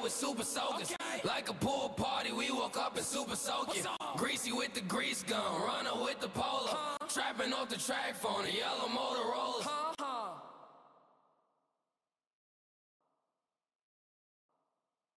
with super soakers. Like a pool party, we woke up and super soaking. Greasy with the grease gun, runner with the polo. Trapping off the track phone, a yellow Motorola.